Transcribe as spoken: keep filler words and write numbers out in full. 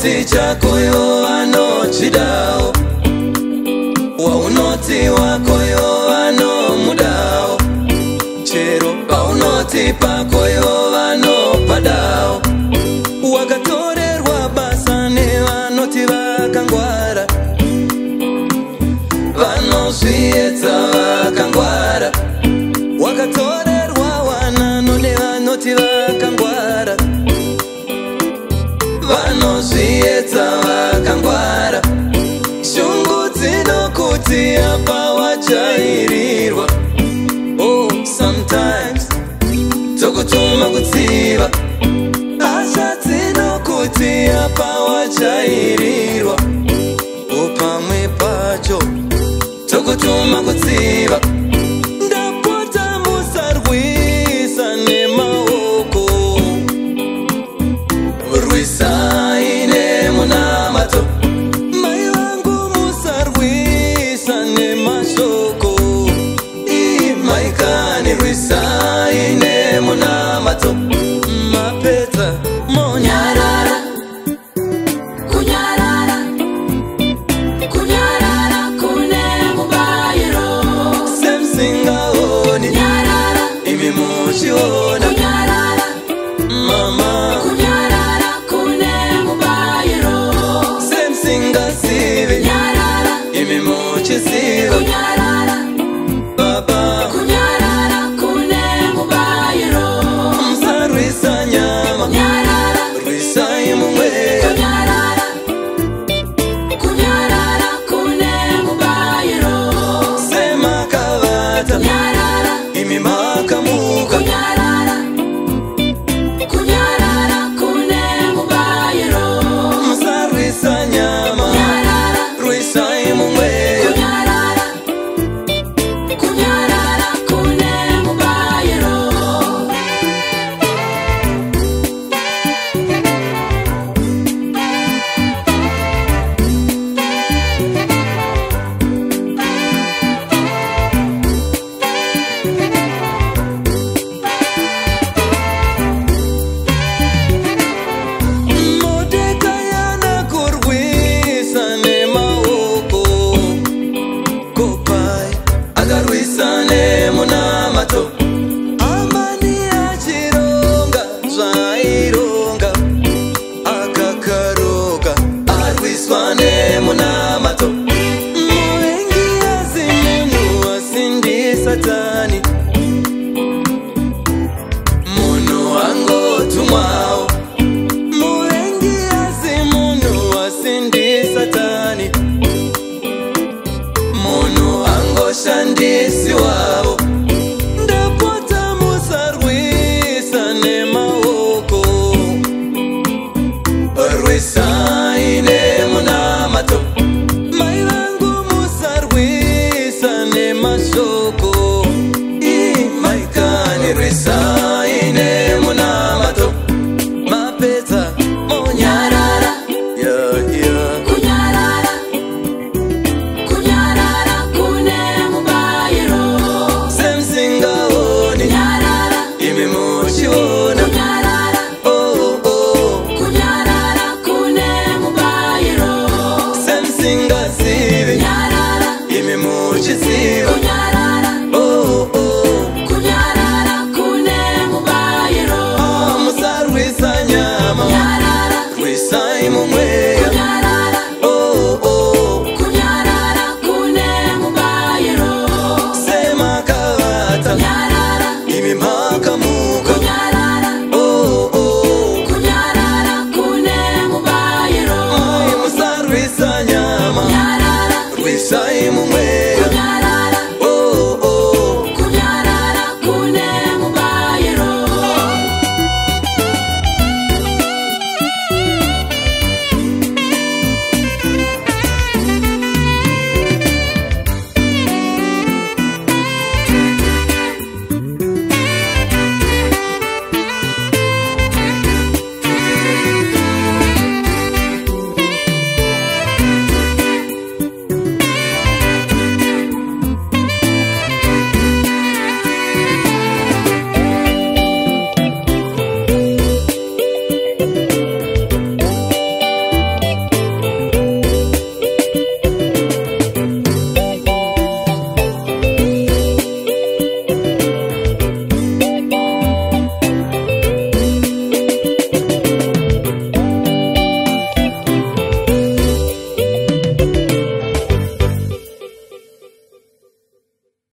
Waunoti chakoyo ano chidao, waunoti wakoyo ano mudao, chero waunoti pakoyo ano padao. Wakatorerwa basa ne vanoti vakangwara, vanozviedza vakangwara. Wakatorerwa wanano ne vanoti vakangwara, vanozviedza vakangwara. Shungu dzinokuti apa wajairirwa. Oh, sometimes tokutuma kutsiva, asha dzinokuti apa wajairirwa. Upamwe pacho tokutuma kutsiva. Ndapota musarwisa nemaoko, rwisai nemunamato. Mai vangu musarwisa nemashoko, imai kani rwisai nemunamato. Mapedza monyarara, kunyarara, kunyarara kune mubayiro. semsingaoni Nyarara, imi muchiona. kunyarara, Mama kunyarara kune mubayiro. semsingasivi Nyarara, imi muchisiva. kunyarara, Baba kunyarara kune mubayiro. msarwisa nyama, Nyarara, rwisai mumweya. kunyarara, kunyarara kune mubayiro. Semakavata Nyarara, imi makamuka. kunyarara, kunyarara kune mubayiro. Msarwisa nyama, Nyarara, rwisai mumweya. kunyarara, kunyarara kune mubayiro. Modekayana kurwisa nemaoko, Kopai akarwisa nemunamato. Amani achironga zvaironga, akakaroga arwiswa nemunamato. Muvengi azimunhu asindi Satani, munhu angotumwawo. Muvengi azimunhu asindi Satani, munhu angoshandisiwawo. Ndapota musarwisa nemaoko, rwisai nemunamato. Mai vangu musarwisa nemashoko, imai kani rwisai nemunamato. Mapedza monyarara, yeah, yeah. Kunyarara, kunyarara kune mubayiro. Semsingaoni Nyarara, imi muchiona. kunyarara, Oh, oh. kunyarara kune mubayiro. Semsingasivi Nyarara, imi muchiziva. kunyarara, Oh, oh. kunyarara kune mubayiro. Ah, musarwisa nyama, Nyarara, rwisai mumweya. kunyarara, Oh, oh. kunyarara kune mubayiro. Semakavata Nyarara, imi makamuka. kunyarara, Oh, oh. kunyarara kune mubayiro. Mai musarwisa nyama, Nyarara, rwisai mumweya.